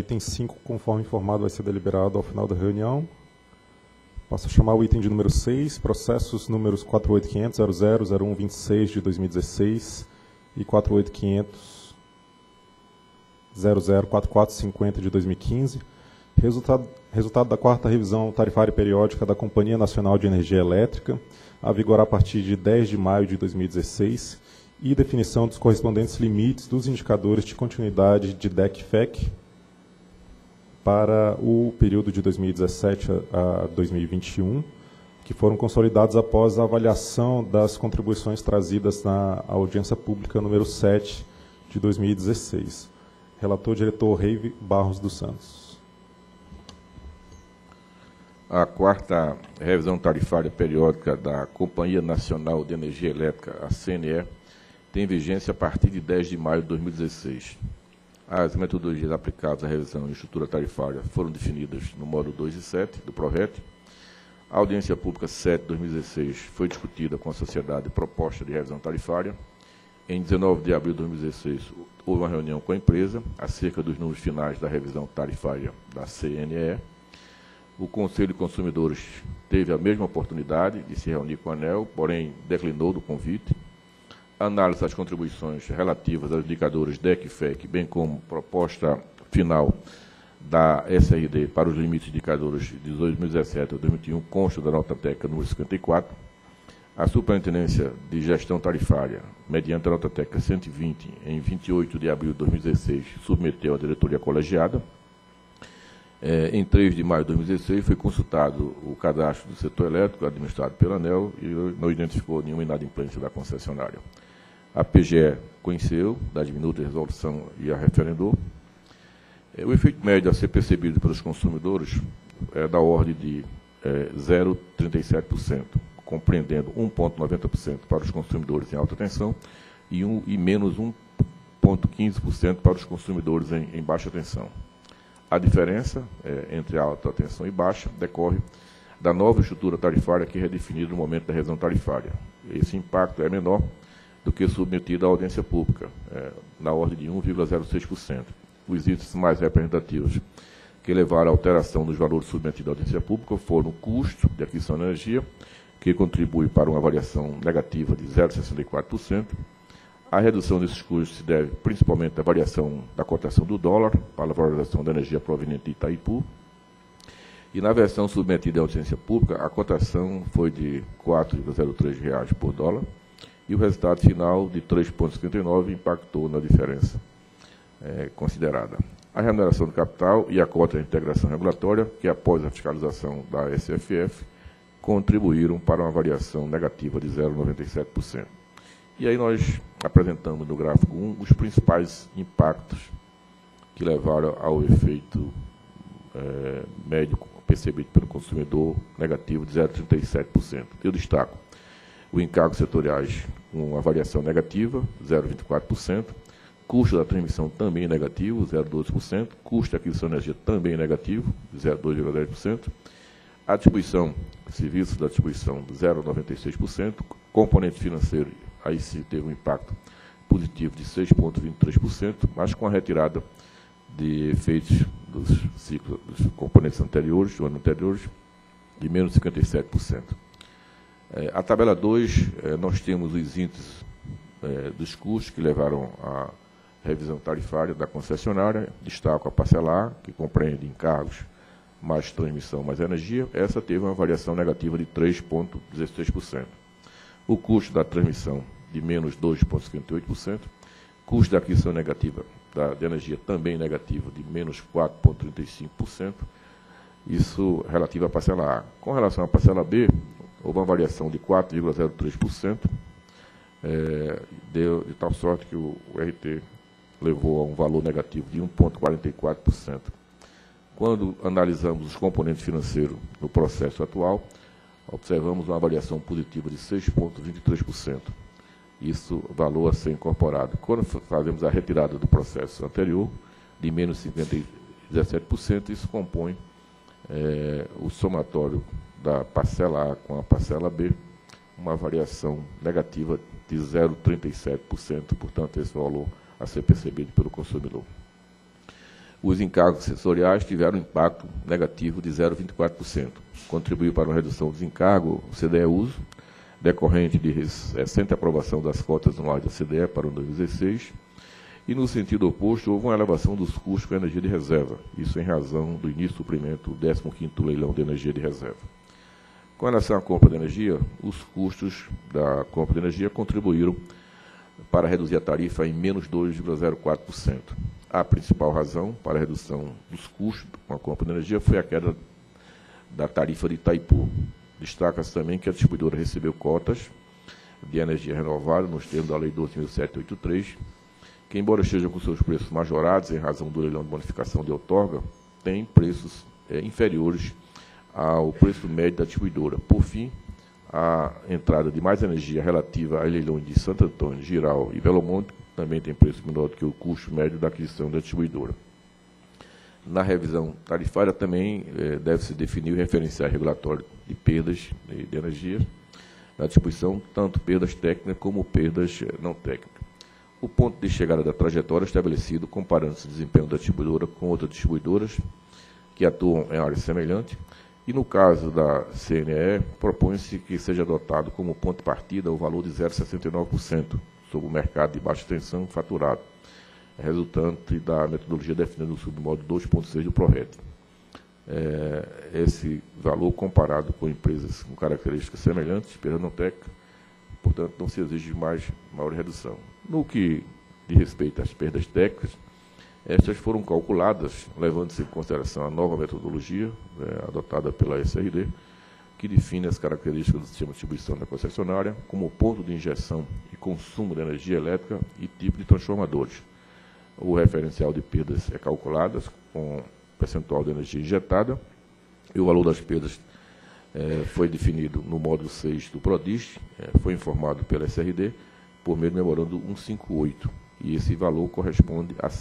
item 5, conforme informado, vai ser deliberado ao final da reunião. Passo a chamar o item de número 6, processos números 48500.00.0126 de 2016 e 48500.00.4450 de 2015. Resultado da quarta revisão tarifária periódica da Companhia Nacional de Energia Elétrica, a vigorar a partir de 10 de maio de 2016, e definição dos correspondentes limites dos indicadores de continuidade de DEC/FEC para o período de 2017 a 2021, que foram consolidados após a avaliação das contribuições trazidas na audiência pública número 7 de 2016. Relator, diretor Reive Barros dos Santos. A quarta revisão tarifária periódica da Companhia Nacional de Energia Elétrica, a CNE, tem vigência a partir de 10 de maio de 2016. As metodologias aplicadas à revisão e estrutura tarifária foram definidas no módulo 2 e 7 do PROVET. A audiência pública 7 de 2016 foi discutida com a sociedade proposta de revisão tarifária. Em 19 de abril de 2016, houve uma reunião com a empresa acerca dos números finais da revisão tarifária da CNE. O Conselho de Consumidores teve a mesma oportunidade de se reunir com a ANEEL, porém declinou do convite. A análise das contribuições relativas aos indicadores DEC/FEC, bem como proposta final da SRD para os limites de indicadores de 2017 a 2021, consta da nota técnica número 54. A Superintendência de Gestão Tarifária, mediante a nota técnica 120, em 28 de abril de 2016, submeteu à diretoria colegiada. Em 3 de maio de 2016, foi consultado o cadastro do setor elétrico administrado pela ANEEL e não identificou nenhuma inadimplência da concessionária. A PGE conheceu da diminuta resolução e a referendou. O efeito médio a ser percebido pelos consumidores é da ordem de 0,37%, compreendendo 1,90% para os consumidores em alta tensão e menos 1,15% para os consumidores em baixa tensão. A diferença entre alta tensão e baixa decorre da nova estrutura tarifária que é redefinida no momento da revisão tarifária. Esse impacto é menor do que submetido à audiência pública, na ordem de 1,06%. Os índices mais representativos que levaram à alteração dos valores submetidos à audiência pública foram o custo de aquisição de energia, que contribui para uma variação negativa de 0,64%. A redução desses custos se deve principalmente à variação da cotação do dólar para a valorização da energia proveniente de Itaipu. E na versão submetida à audiência pública, a cotação foi de R$ 4,03 por dólar e o resultado final de 3,59 impactou na diferença considerada. A remuneração do capital e a cota de integração regulatória, que após a fiscalização da SFF, contribuíram para uma variação negativa de 0,97%. E aí nós apresentamos no gráfico 1 os principais impactos que levaram ao efeito médio percebido pelo consumidor negativo de 0,37%. Eu destaco o encargos setoriais com uma variação negativa, 0,24%, custo da transmissão também negativo, 0,12%, custo da aquisição de energia também negativo, 0,2,10%, a distribuição, serviços da distribuição, 0,96%, componente financeiro, aí sim teve um impacto positivo de 6,23%, mas com a retirada de efeitos dos ciclos, dos componentes anteriores, do ano anteriores, de menos 57%. A tabela 2, nós temos os índices dos custos que levaram à revisão tarifária da concessionária. Destaco a parcela A, que compreende encargos mais transmissão mais energia. Essa teve uma variação negativa de 3,16%. O custo da transmissão de menos 2,58%, custo da aquisição negativa de energia também negativo de menos 4,35%, isso relativo à parcela A. Com relação à parcela B, houve uma variação de 4,03%, de tal sorte que o RT levou a um valor negativo de 1,44%. Quando analisamos os componentes financeiros no processo atual, observamos uma variação positiva de 6,23%. Isso, valor a ser incorporado. Quando fazemos a retirada do processo anterior, de menos 17%, isso compõe o somatório da parcela A com a parcela B, uma variação negativa de 0,37%, portanto, esse valor a ser percebido pelo consumidor. Os encargos sensoriais tiveram um impacto negativo de 0,24%. Contribuiu para uma redução do desencargo o CDE uso, decorrente de recente aprovação das cotas anuais da CDE para o 2016, e no sentido oposto houve uma elevação dos custos com a energia de reserva, isso em razão do início do suprimento do 15º leilão de energia de reserva. Com relação à compra de energia, os custos da compra de energia contribuíram para reduzir a tarifa em menos 2,04%. A principal razão para a redução dos custos com a compra de energia foi a queda da tarifa de Itaipu. Destaca-se também que a distribuidora recebeu cotas de energia renovada nos termos da Lei 12.783, que, embora estejam com seus preços majorados em razão do leilão de bonificação de outorga, tem preços inferiores ao preço médio da distribuidora. Por fim, a entrada de mais energia relativa a leilões de Santo Antônio, Giral e Belo Monte também tem preço menor do que o custo médio da aquisição da distribuidora. Na revisão tarifária também deve-se definir o referencial regulatório de perdas de energia na distribuição, tanto perdas técnicas como perdas não técnicas. O ponto de chegada da trajetória é estabelecido comparando-se o desempenho da distribuidora com outras distribuidoras que atuam em área semelhante, e no caso da CNE, propõe-se que seja adotado como ponto de partida o valor de 0,69% sobre o mercado de baixa tensão faturado, resultante da metodologia definida no submódulo 2.6 do PRORED. Esse valor comparado com empresas com características semelhantes, perda não técnica, portanto, não se exige maior redução. No que diz respeito às perdas técnicas, estas foram calculadas, levando-se em consideração a nova metodologia adotada pela SRD, que define as características do sistema de distribuição da concessionária como ponto de injeção e consumo de energia elétrica e tipo de transformadores. O referencial de perdas é calculado com percentual de energia injetada e o valor das perdas foi definido no módulo 6 do PRODIST, foi informado pela SRD por meio do memorando 158, e esse valor corresponde a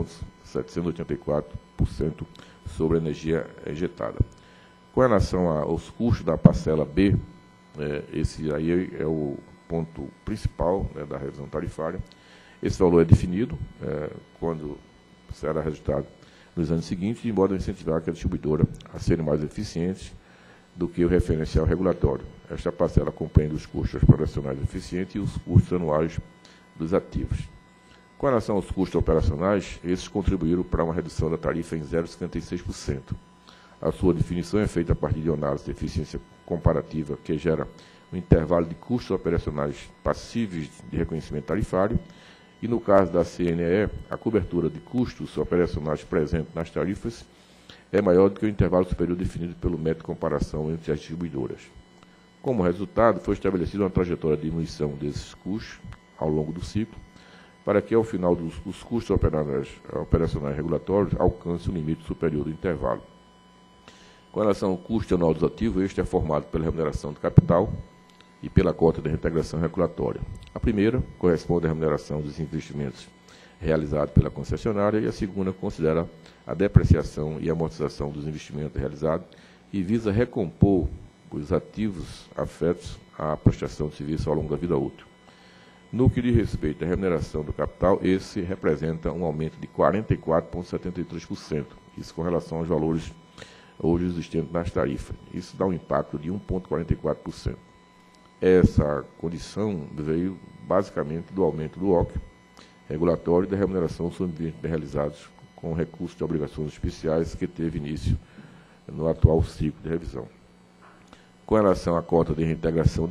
7,784% sobre a energia injetada. Com relação aos custos da parcela B, esse aí é o ponto principal da revisão tarifária. Esse valor é definido quando será registrado nos anos seguintes, de modo a incentivar a distribuidora a serem mais eficientes do que o referencial regulatório. Esta parcela compreende os custos operacionais eficientes e os custos anuais dos ativos. Com relação aos custos operacionais, esses contribuíram para uma redução da tarifa em 0,56%. A sua definição é feita a partir de análise de eficiência comparativa, que gera um intervalo de custos operacionais passíveis de reconhecimento tarifário, e no caso da CNE, a cobertura de custos operacionais presentes nas tarifas é maior do que o intervalo superior definido pelo método de comparação entre as distribuidoras. Como resultado, foi estabelecida uma trajetória de diminuição desses custos ao longo do ciclo, para que, ao final, os custos operacionais regulatórios alcancem o limite superior do intervalo. Com relação ao custo anual dos ativos, este é formado pela remuneração de capital e pela cota de reintegração regulatória. A primeira corresponde à remuneração dos investimentos realizados pela concessionária e a segunda considera a depreciação e amortização dos investimentos realizados e visa recompor os ativos afetos à prestação de serviço ao longo da vida útil. No que diz respeito à remuneração do capital, esse representa um aumento de 44,73%, isso com relação aos valores hoje existentes nas tarifas. Isso dá um impacto de 1,44%. Essa condição veio basicamente do aumento do OC regulatório e da remuneração sobre investimentos realizados com recurso de obrigações especiais que teve início no atual ciclo de revisão. Com relação à cota de reintegração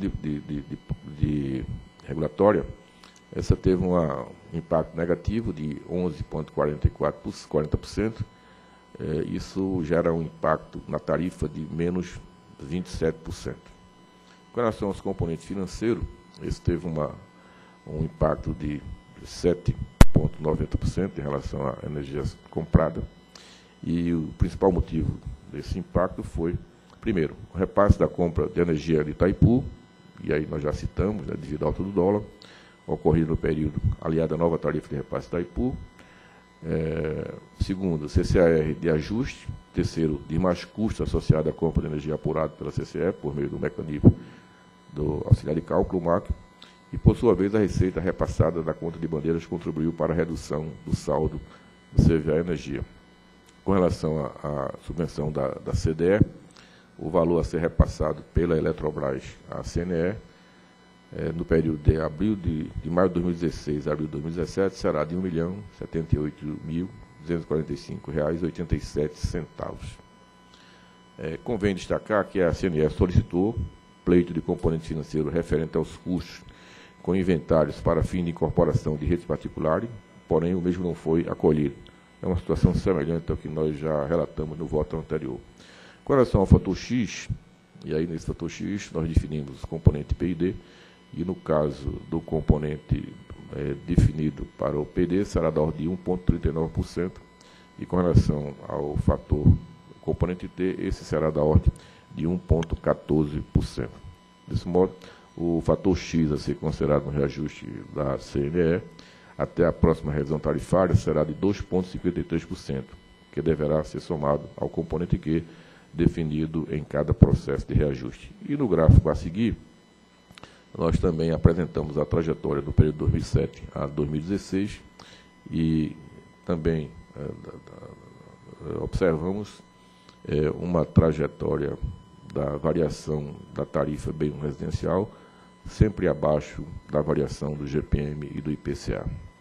de regulatória, essa teve um impacto negativo de 11,40%. Isso gera um impacto na tarifa de menos 27%. Com relação aos componentes financeiros, esse teve um impacto de 7,90% em relação à energia comprada. E o principal motivo desse impacto foi, primeiro, o repasse da compra de energia de Itaipu, e aí nós já citamos, devido à alta do dólar, ocorrido no período aliado à nova tarifa de repasse de Itaipu. Segundo, CCAR de ajuste. Terceiro, de mais custos associados à compra de energia apurada pela CCE, por meio do mecanismo do auxiliar de cálculo, MAC. E, por sua vez, a receita repassada da conta de bandeiras contribuiu para a redução do saldo do CVA Energia. Com relação à subvenção da CDE, o valor a ser repassado pela Eletrobras à CNE, no período de maio de 2016 a abril de 2017, será de R$ 1.078.245,87. Convém destacar que a CNE solicitou pleito de componente financeiro referente aos custos com inventários para fim de incorporação de redes particulares, porém o mesmo não foi acolhido. É uma situação semelhante ao que nós já relatamos no voto anterior. Com relação ao fator X, e aí nesse fator X nós definimos o componente PID, e no caso do componente definido para o PD será da ordem de 1,39%, e com relação ao fator componente T, esse será da ordem de 1,14%. Desse modo, o fator X a ser considerado no reajuste da CNE até a próxima revisão tarifária será de 2,53%, que deverá ser somado ao componente Q definido em cada processo de reajuste. E no gráfico a seguir, nós também apresentamos a trajetória do período 2007 a 2016 e também observamos uma trajetória da variação da tarifa bem residencial, sempre abaixo da variação do GPM e do IPCA.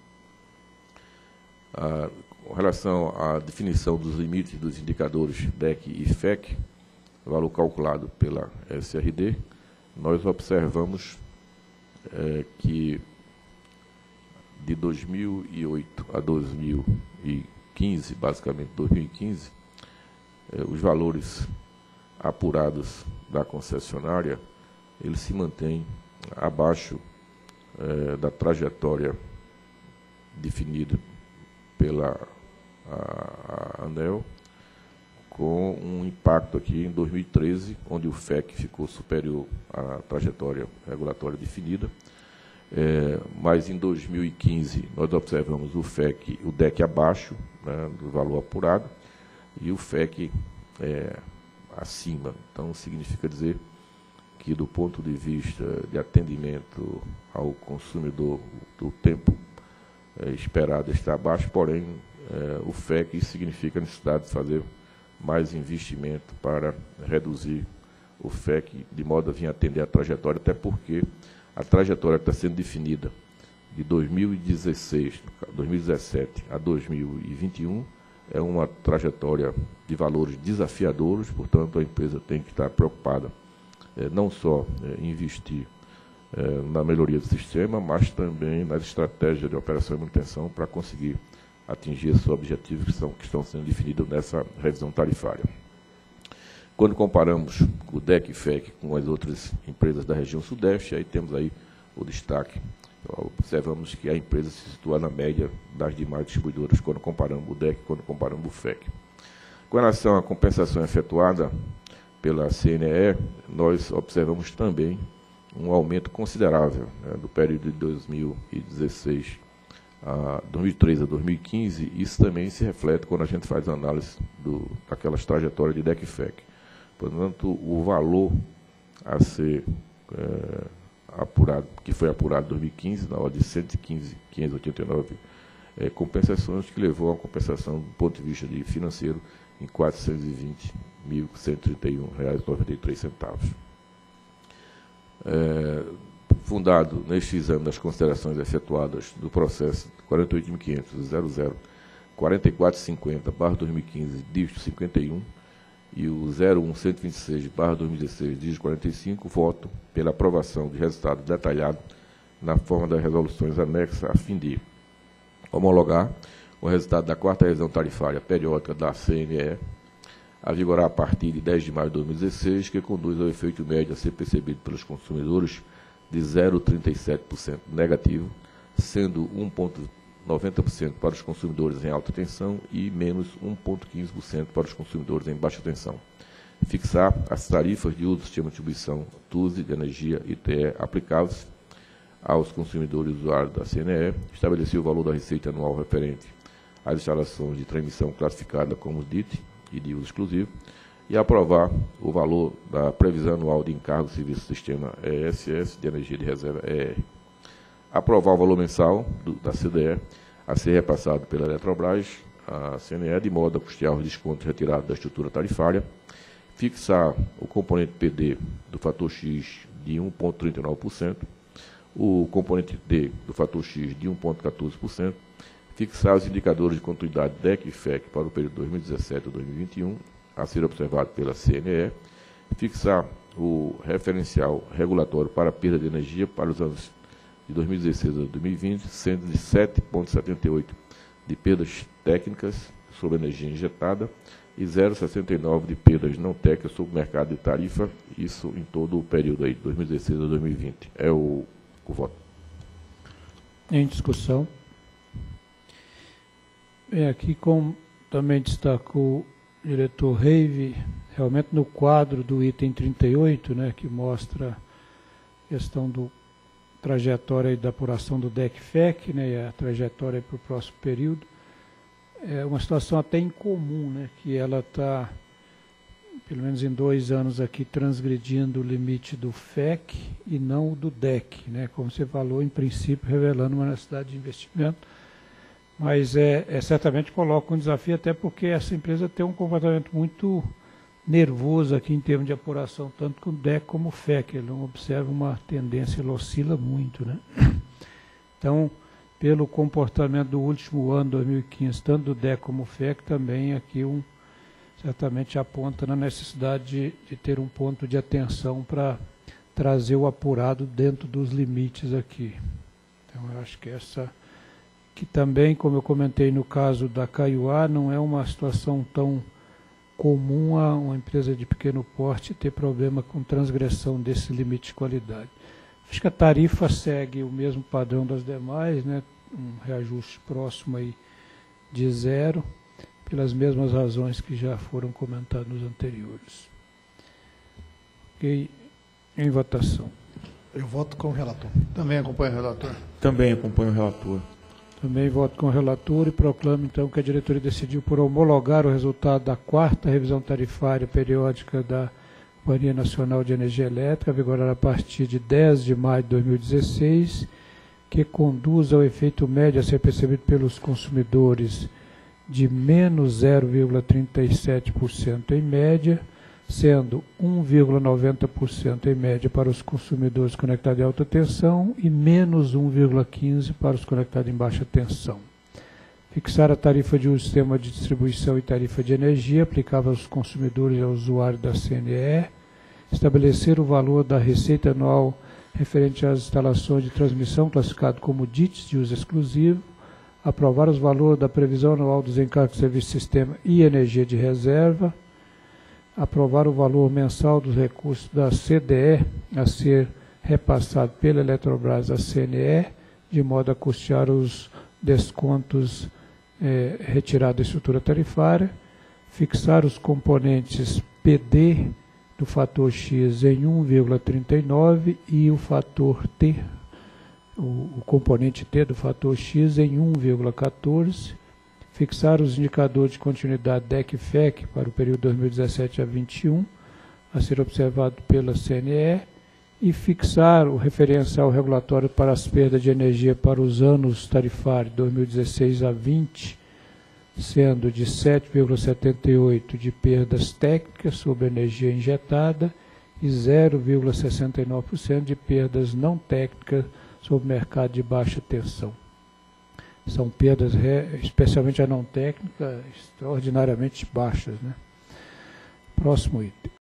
Com relação à definição dos limites dos indicadores DEC e FEC, valor calculado pela SRD, nós observamos que de 2008 a 2015, basicamente 2015, os valores apurados da concessionária, eles se mantêm abaixo da trajetória definida pela ANEEL, com um impacto aqui em 2013, onde o FEC ficou superior à trajetória regulatória definida, mas em 2015 nós observamos o DEC abaixo, né, do valor apurado, e o FEC acima. Então, significa dizer que, do ponto de vista de atendimento ao consumidor, do tempo esperado está abaixo, porém, o FEC significa a necessidade de fazer mais investimento para reduzir o FEC, de modo a vir atender a trajetória, até porque a trajetória que está sendo definida de 2017 a 2021 é uma trajetória de valores desafiadores, portanto, a empresa tem que estar preocupada não só em investir na melhoria do sistema, mas também nas estratégias de operação e manutenção para conseguir atingir esses objetivos que estão sendo definidos nessa revisão tarifária. Quando comparamos o DEC e FEC com as outras empresas da região Sudeste, aí temos aí o destaque. Observamos que a empresa se situa na média das demais distribuidoras, quando comparamos o DEC e quando comparamos o FEC. Com relação à compensação efetuada pela CNE, nós observamos também um aumento considerável, né, do período de 2013 a 2015, isso também se reflete quando a gente faz a análise daquelas trajetórias de DEC e FEC. Portanto, o valor a ser apurado, que foi apurado em 2015, na ordem de 115.589 compensações, que levou a uma compensação do ponto de vista financeiro em R$ 420.131,93. Fundado neste exame das considerações efetuadas do processo 48.500.00.4450/2015, dígito 51, e o 01126/2016, dígito 45, voto pela aprovação de resultado detalhado na forma das resoluções anexas, a fim de homologar o resultado da 4ª revisão tarifária periódica da CNE, a vigorar a partir de 10 de maio de 2016, que conduz ao efeito médio a ser percebido pelos consumidores de 0,37% negativo, sendo 1,90% para os consumidores em alta tensão e menos 1,15% para os consumidores em baixa tensão. Fixar as tarifas de uso do sistema de distribuição TUSE de energia ITE aplicáveis aos consumidores usuários da CNE, estabelecer o valor da receita anual referente às instalações de transmissão classificada como DIT e de uso exclusivo, e aprovar o valor da previsão anual de encargo de serviço do sistema ESS de energia de reserva ER. Aprovar o valor mensal da CDE a ser repassado pela Eletrobras a CNE, de modo a custear os descontos retirados da estrutura tarifária, fixar o componente PD do fator X de 1,39%, o componente D do fator X de 1,14%, fixar os indicadores de continuidade DEC e FEC para o período 2017 a 2021, a ser observado pela CNE, fixar o referencial regulatório para a perda de energia para os anos de 2016 a 2020, sendo de 7,78 de perdas técnicas sobre energia injetada e 0,69 de perdas não técnicas sobre o mercado de tarifa, isso em todo o período aí, de 2016 a 2020. É o voto. Em discussão. Aqui, como também destacou o diretor Reive, realmente no quadro do item 38, né, que mostra a questão do trajetória da apuração do DEC-FEC, né, e a trajetória para o próximo período, é uma situação até incomum, né, que ela está, pelo menos em 2 anos aqui, transgredindo o limite do FEC e não o do DEC, né, como você falou, em princípio, revelando uma necessidade de investimento, mas certamente coloca um desafio, até porque essa empresa tem um comportamento muito nervoso aqui em termos de apuração, tanto com o DEC como o FEC, ele não observa uma tendência, ele oscila muito, né? Então, pelo comportamento do último ano, 2015, tanto do DEC como o FEC, também aqui certamente aponta na necessidade de ter um ponto de atenção para trazer o apurado dentro dos limites aqui. Então, eu acho que essa, que também, como eu comentei no caso da Kaiowá, não é uma situação tão comum a uma empresa de pequeno porte ter problema com transgressão desse limite de qualidade. Acho que a tarifa segue o mesmo padrão das demais, né? Um reajuste próximo aí de 0, pelas mesmas razões que já foram comentadas nos anteriores. Ok, em votação. Eu voto com o relator. Também acompanho o relator. Também acompanho o relator. Também voto com o relator e proclamo, então, que a diretoria decidiu por homologar o resultado da 4ª revisão tarifária periódica da Companhia Nacional de Energia Elétrica, a vigorar a partir de 10 de maio de 2016, que conduz ao efeito médio a ser percebido pelos consumidores de menos 0,37% em média, sendo 1,90% em média para os consumidores conectados em alta tensão e menos 1,15% para os conectados em baixa tensão. Fixar a tarifa de uso do sistema de distribuição e tarifa de energia aplicável aos consumidores e aos usuários da CNE, estabelecer o valor da receita anual referente às instalações de transmissão classificado como DITs de uso exclusivo, aprovar os valores da previsão anual dos encargos de serviço de sistema e energia de reserva, aprovar o valor mensal dos recursos da CDE a ser repassado pela Eletrobras à CNE, de modo a custear os descontos retirados da estrutura tarifária, fixar os componentes PD do fator X em 1,39 e o fator T, o componente T do fator X em 1,14, fixar os indicadores de continuidade DEC e FEC para o período 2017 a 2021, a ser observado pela CNE, e fixar o referencial regulatório para as perdas de energia para os anos tarifários 2016 a 20, sendo de 7,78% de perdas técnicas sobre energia injetada e 0,69% de perdas não técnicas sobre o mercado de baixa tensão. São perdas, especialmente a não técnica, extraordinariamente baixas, né? Próximo item.